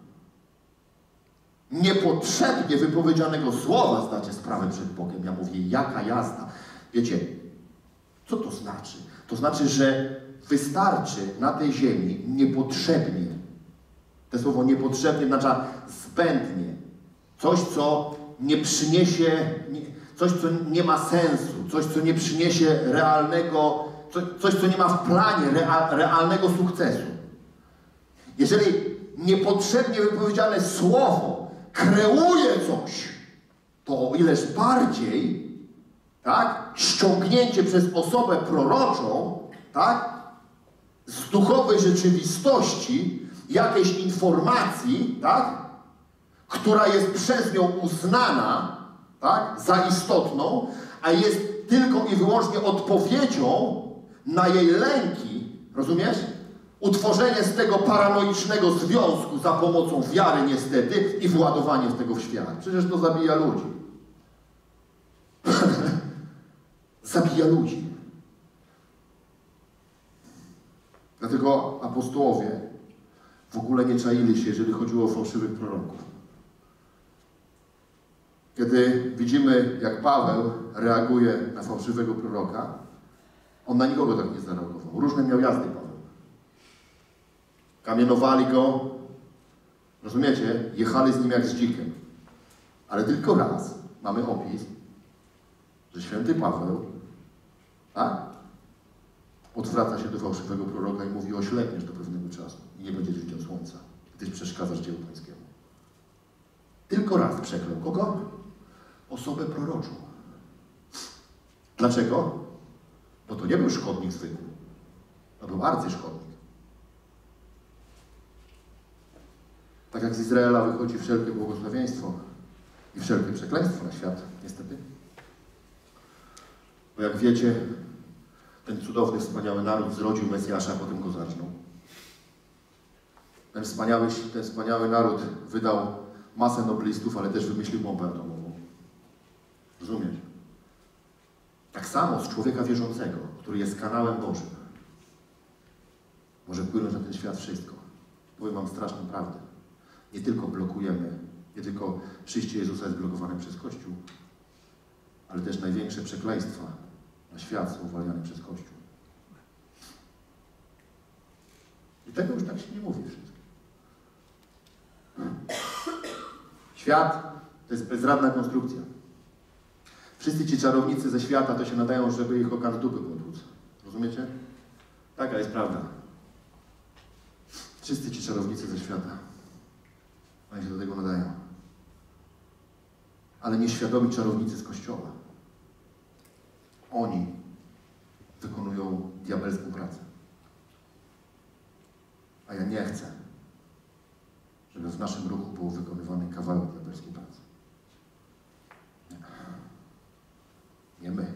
niepotrzebnie wypowiedzianego słowa zdacie sprawę przed Bogiem. Ja mówię, jaka jazda. Wiecie, co to znaczy? To znaczy, że wystarczy na tej ziemi niepotrzebnie. To słowo niepotrzebnie oznacza zbędnie. Coś, co nie przyniesie, coś, co nie ma sensu, coś, co nie przyniesie realnego, coś, co nie ma w planie realnego sukcesu. Jeżeli niepotrzebnie wypowiedziane słowo kreuje coś, to o ileż bardziej, tak, ściągnięcie przez osobę proroczą, tak, z duchowej rzeczywistości jakiejś informacji, tak, która jest przez nią uznana, tak, za istotną, a jest tylko i wyłącznie odpowiedzią na jej lęki, rozumiesz? Utworzenie z tego paranoicznego związku za pomocą wiary niestety i władowanie z tego w świat. Przecież to zabija ludzi. Zabija ludzi. Dlatego apostołowie w ogóle nie czaili się, jeżeli chodziło o fałszywych proroków. Kiedy widzimy, jak Paweł reaguje na fałszywego proroka, on na nikogo tak nie zareagował. Różne miał jazdy Paweł. Kamienowali go, Rozumiecie? Jechali z nim jak z dzikiem. Ale tylko raz mamy opis, że święty Paweł, tak? Odwraca się do fałszywego proroka i mówi: oślepniesz do pewnego czasu i nie będziesz widział słońca, gdyś przeszkadzasz dziełu pańskiemu. Tylko raz przeklął. Kogo? Osobę proroczą. Dlaczego? Bo to nie był szkodnik zwykły. To był arcyszkodnik. Tak jak z Izraela wychodzi wszelkie błogosławieństwo i wszelkie przekleństwo na świat, niestety. Bo jak wiecie, ten cudowny, wspaniały naród zrodził Mesjasza, a potem go zarżnął. Ten wspaniały naród wydał masę noblistów, ale też wymyślił bombę atomową. Rozumiesz? Tak samo z człowieka wierzącego, który jest kanałem Bożym, może wpłynąć na ten świat wszystko. Powiem wam straszną prawdę. Nie tylko blokujemy, nie tylko przyjście Jezusa jest blokowane przez Kościół, ale też największe przekleństwa na świat są uwalniane przez Kościół. I tego już tak się nie mówi wszystko. Świat to jest bezradna konstrukcja. Wszyscy ci czarownicy ze świata to się nadają, żeby ich okan dupy potłuc. Rozumiecie? Taka jest prawda. Wszyscy ci czarownicy ze świata. Oni się do tego nadają. Ale nieświadomi czarownicy z Kościoła. Oni wykonują diabelską pracę. A ja nie chcę, żeby w naszym ruchu był wykonywany kawałek diabelskiej pracy. Nie my.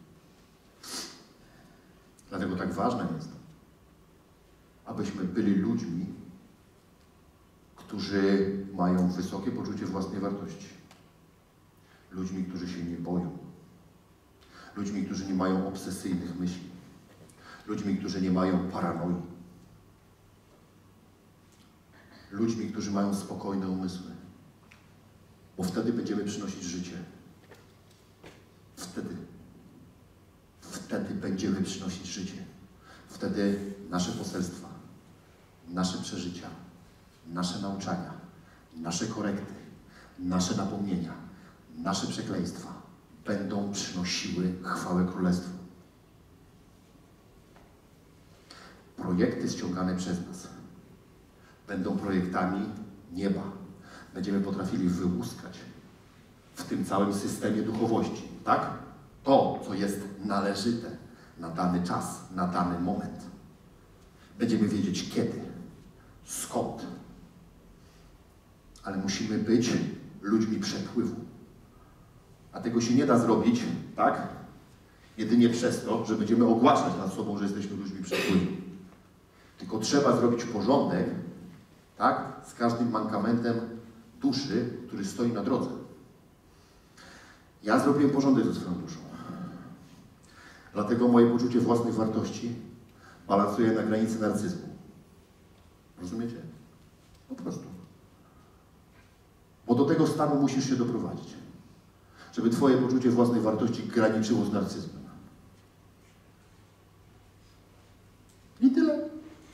Dlatego tak ważne jest, abyśmy byli ludźmi, którzy mają wysokie poczucie własnej wartości. Ludźmi, którzy się nie boją. Ludźmi, którzy nie mają obsesyjnych myśli. Ludźmi, którzy nie mają paranoi. Ludźmi, którzy mają spokojne umysły. Bo wtedy będziemy przynosić życie. Wtedy będziemy przynosić życie. Wtedy nasze poselstwa, nasze przeżycia, nasze nauczania, nasze korekty, nasze napomnienia, nasze przekleństwa będą przynosiły chwałę Królestwu. Projekty ściągane przez nas będą projektami nieba. Będziemy potrafili wyłuskać w tym całym systemie duchowości, tak? To, co jest należyte na dany czas, na dany moment. Będziemy wiedzieć kiedy, skąd. Ale musimy być ludźmi przepływu. A tego się nie da zrobić, tak? Jedynie przez to, że będziemy ogłaszać nad sobą, że jesteśmy ludźmi przepływu. Tylko trzeba zrobić porządek, tak? Z każdym mankamentem duszy, który stoi na drodze. Ja zrobiłem porządek ze swoją duszą. Dlatego moje poczucie własnej wartości balansuje na granicy narcyzmu. Rozumiecie? Po prostu. Bo do tego stanu musisz się doprowadzić. Żeby twoje poczucie własnej wartości graniczyło z narcyzmem. I tyle.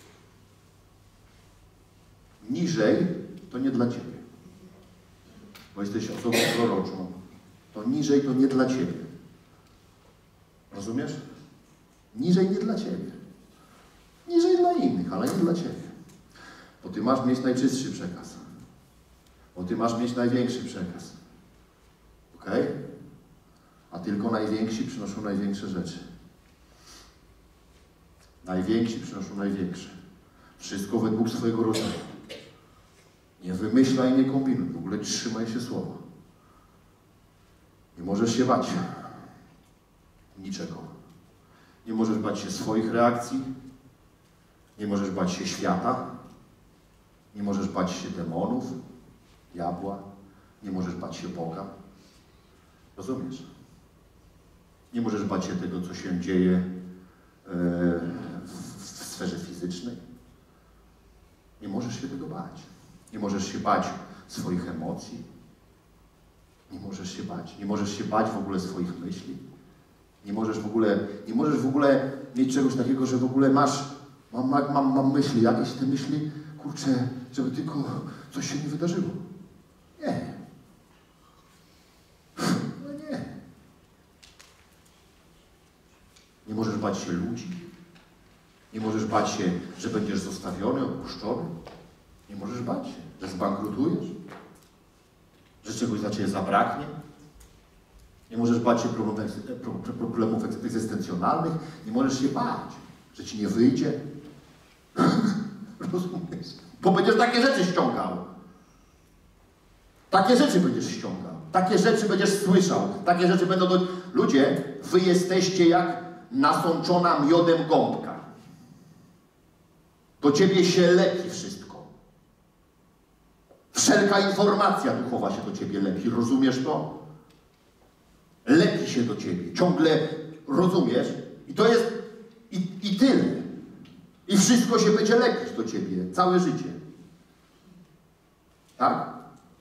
Niżej to nie dla ciebie. Bo jesteś osobą proroczą. To niżej to nie dla ciebie. Rozumiesz? Niżej nie dla ciebie. Niżej dla innych, ale nie dla ciebie. Bo ty masz mieć najczystszy przekaz. Bo ty masz mieć największy przekaz. Ok? A tylko najwięksi przynoszą największe rzeczy. Najwięksi przynoszą największe. Wszystko według swojego rodzaju. Nie wymyślaj, nie kombinuj. W ogóle trzymaj się słowa. Nie możesz się bać niczego. Nie możesz bać się swoich reakcji. Nie możesz bać się świata. Nie możesz bać się demonów, diabła. Nie możesz bać się Boga. Rozumiesz? Nie możesz bać się tego, co się dzieje w sferze fizycznej. Nie możesz się tego bać. Nie możesz się bać swoich emocji. Nie możesz się bać. Nie możesz się bać w ogóle swoich myśli. Nie możesz w ogóle mieć czegoś takiego, że w ogóle mam myśli, jakieś te myśli, kurczę, żeby tylko Coś się nie wydarzyło. Nie. No nie. Nie możesz bać się ludzi. Nie możesz bać się, że będziesz zostawiony, opuszczony. Nie możesz bać się, że zbankrutujesz. Że czegoś dla ciebie zabraknie. Nie możesz bać się problemów egzystencjonalnych. Nie możesz się bać, że ci nie wyjdzie. Rozumiesz? Bo będziesz takie rzeczy ściągał. Takie rzeczy będziesz ściągał. Takie rzeczy będziesz słyszał. Takie rzeczy będą... Ludzie, wy jesteście jak nasączona miodem gąbka. Do ciebie się lepi wszystko. Wszelka informacja duchowa się do ciebie lepi. Rozumiesz to? Lepi się do ciebie. Ciągle rozumiesz? I to jest... I tyle. I wszystko się będzie lepić do ciebie. Całe życie. Tak?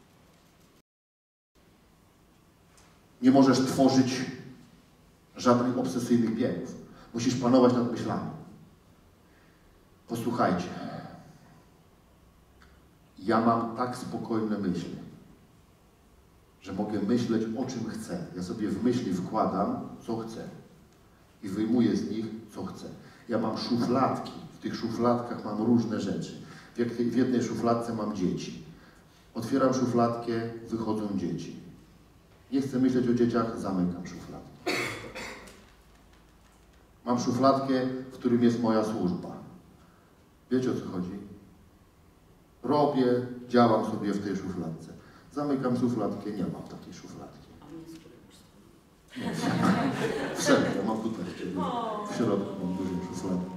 Nie możesz tworzyć żadnych obsesyjnych biegów. Musisz panować nad myślami. Posłuchajcie. Ja mam tak spokojne myśli, że mogę myśleć o czym chcę. Ja sobie w myśli wkładam, co chcę. I wyjmuję z nich, co chcę. Ja mam szufladki. W tych szufladkach mam różne rzeczy. W jednej szufladce mam dzieci. Otwieram szufladkę, wychodzą dzieci. Nie chcę myśleć o dzieciach, zamykam szufladkę. Mam szufladkę, w którym jest moja służba. Wiecie, o co chodzi? Robię, działam sobie w tej szufladce. Zamykam szufladkę, nie mam takiej szufladki. Nie, w środku, mam tutaj w środku mam dużą szufladkę.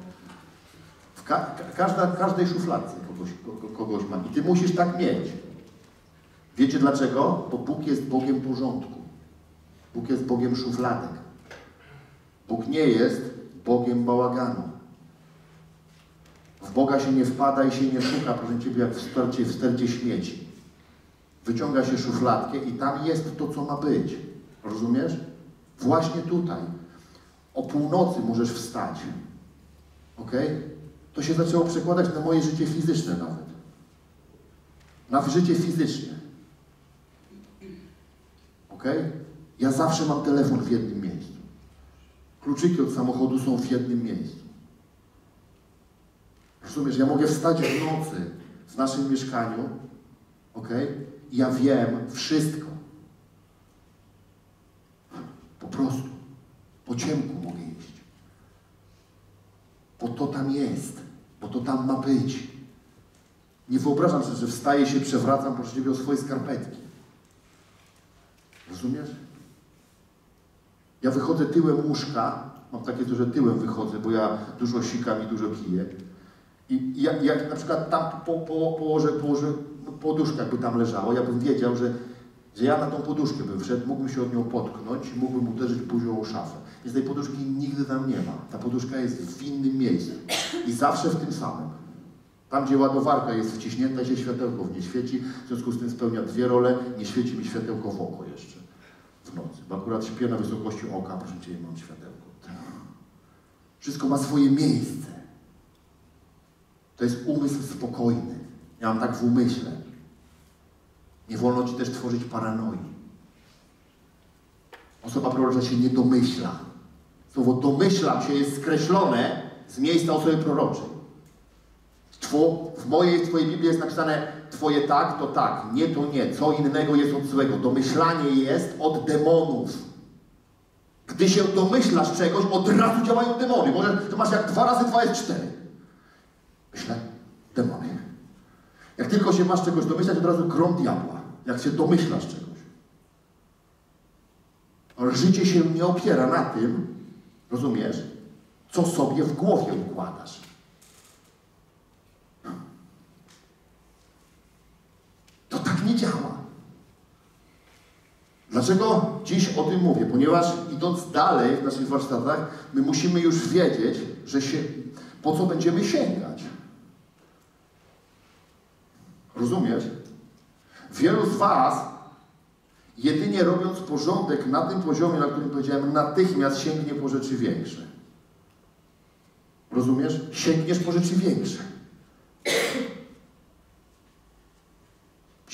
W każdej szufladce kogoś mam. I ty musisz tak mieć. Wiecie dlaczego? Bo Bóg jest Bogiem porządku. Bóg jest Bogiem szufladek. Bóg nie jest Bogiem bałaganu. W Boga się nie wpada i się nie szuka, proszę Ciebie, jak w stercie śmieci. Wyciąga się szufladkę i tam jest to, co ma być. Rozumiesz? Właśnie tutaj. O północy możesz wstać. Ok? To się zaczęło przekładać na moje życie fizyczne nawet. Na życie fizyczne. Ok? Ja zawsze mam telefon w jednym miejscu. Kluczyki od samochodu są w jednym miejscu. Rozumiesz? Ja mogę wstać w nocy w naszym mieszkaniu. Ok? I ja wiem wszystko. Po prostu. Po ciemku mogę iść. Bo to tam jest. Bo to tam ma być. Nie wyobrażam sobie, że wstaję się, przewracam, proszę Ciebie, o swoje skarpetki. Rozumiesz? Ja wychodzę tyłem łóżka, mam takie, że tyłem wychodzę, bo ja dużo sikam i dużo piję. I jak na przykład tam położę poduszkę, jakby tam leżało, ja bym wiedział, że ja na tą poduszkę bym wszedł, mógłbym się od nią potknąć i mógłbym uderzyć buzią o szafę. Więc tej poduszki nigdy tam nie ma. Ta poduszka jest w innym miejscu. I zawsze w tym samym. Tam, gdzie ładowarka jest wciśnięta, się światełko w nie świeci, w związku z tym spełnia dwie role, nie świeci mi światełko w oko jeszcze w nocy. Bo akurat śpię na wysokości oka, proszę Cię, mam światełko. Wszystko ma swoje miejsce. To jest umysł spokojny. Ja mam tak w umyśle. Nie wolno Ci też tworzyć paranoi. Osoba prorocza się nie domyśla. Słowo domyślam się jest skreślone z miejsca osoby proroczej. W Twojej Biblii jest napisane Twoje tak, to tak, nie, to nie, co innego jest od złego. Domyślanie jest od demonów. Gdy się domyślasz czegoś, od razu działają demony. Może to masz jak 2 razy 2 jest 4. Myślę, demony. Jak tylko się masz czegoś domyślać, od razu grom diabła. Jak się domyślasz czegoś. Ale życie się nie opiera na tym, rozumiesz, co sobie w głowie układasz. To tak nie działa. Dlaczego dziś o tym mówię? Ponieważ idąc dalej w naszych warsztatach, my musimy już wiedzieć, że po co będziemy sięgać. Rozumiesz? Wielu z Was, jedynie robiąc porządek na tym poziomie, na którym powiedziałem, natychmiast sięgnie po rzeczy większe. Rozumiesz? Sięgniesz po rzeczy większe.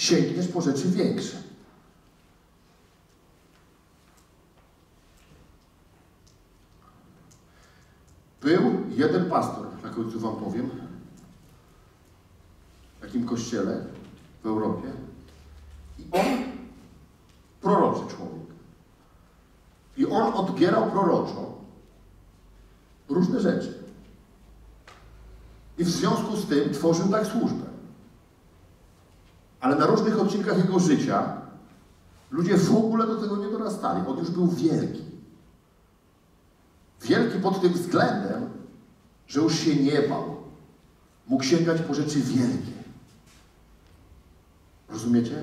sięgniesz po rzeczy większe. Był jeden pastor, na końcu wam powiem, w takim kościele w Europie i on, proroczy człowiek, i on odbierał proroczo różne rzeczy. I w związku z tym tworzył tak służbę. Ale na różnych odcinkach jego życia ludzie w ogóle do tego nie dorastali. On już był wielki. Wielki pod tym względem, że już się nie bał. Mógł sięgać po rzeczy wielkie. Rozumiecie?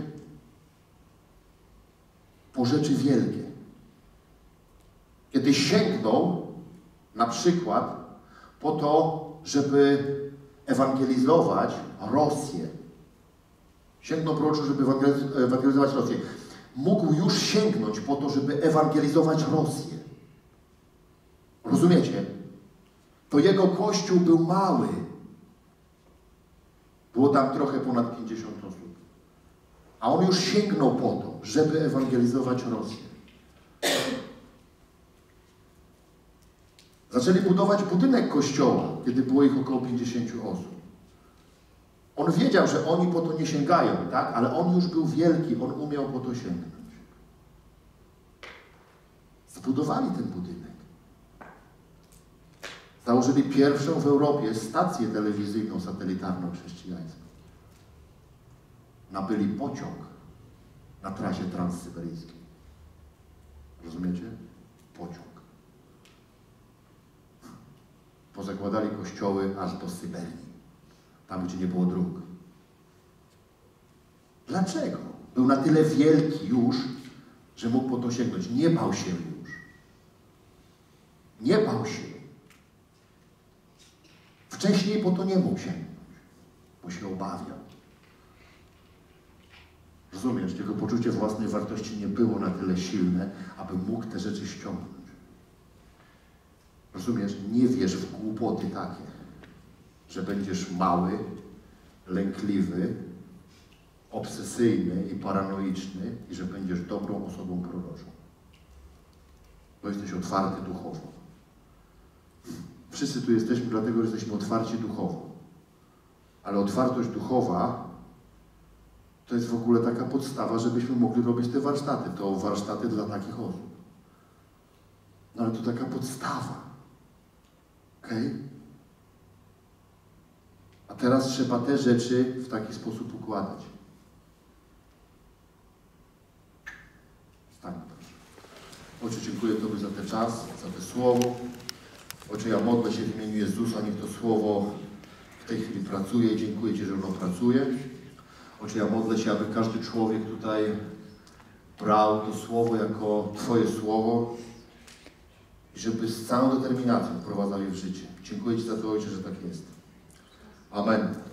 Po rzeczy wielkie. Kiedy sięgnął na przykład po to, żeby ewangelizować Rosję. Sięgnął proroczo, żeby ewangelizować Rosję. Mógł już sięgnąć po to, żeby ewangelizować Rosję. Rozumiecie? To jego kościół był mały. Było tam trochę ponad 50 osób. A on już sięgnął po to, żeby ewangelizować Rosję. Zaczęli budować budynek kościoła, kiedy było ich około 50 osób. On wiedział, że oni po to nie sięgają, tak? Ale on już był wielki, on umiał po to sięgnąć. Zbudowali ten budynek. Założyli pierwszą w Europie stację telewizyjną, satelitarną chrześcijańską. Nabyli pociąg na trasie transsyberyjskiej. Rozumiecie? Pociąg. Pozakładali kościoły aż do Syberii. Tam, gdzie nie było dróg. Dlaczego? Był na tyle wielki już, że mógł po to sięgnąć. Nie bał się już. Nie bał się. Wcześniej po to nie mógł sięgnąć, bo się obawiał. Rozumiesz? Jego poczucie własnej wartości nie było na tyle silne, aby mógł te rzeczy ściągnąć. Rozumiesz? Nie wierz w głupoty takie, że będziesz mały, lękliwy, obsesyjny i paranoiczny i że będziesz dobrą osobą proroczą. Bo jesteś otwarty duchowo. Wszyscy tu jesteśmy dlatego, że jesteśmy otwarci duchowo. Ale otwartość duchowa to jest w ogóle taka podstawa, żebyśmy mogli robić te warsztaty. To warsztaty dla takich osób. No ale to taka podstawa. Okej? A teraz trzeba te rzeczy w taki sposób układać. Stań proszę. Ojcze, dziękuję Tobie za ten czas, za to słowo. Ojcze, ja modlę się w imieniu Jezusa, niech to słowo w tej chwili pracuje. Dziękuję Ci, że ono pracuje. Ojcze, ja modlę się, aby każdy człowiek tutaj brał to słowo jako Twoje słowo i żeby z całą determinacją wprowadzał je w życie. Dziękuję Ci za to, Ojcze, że tak jest. Amen.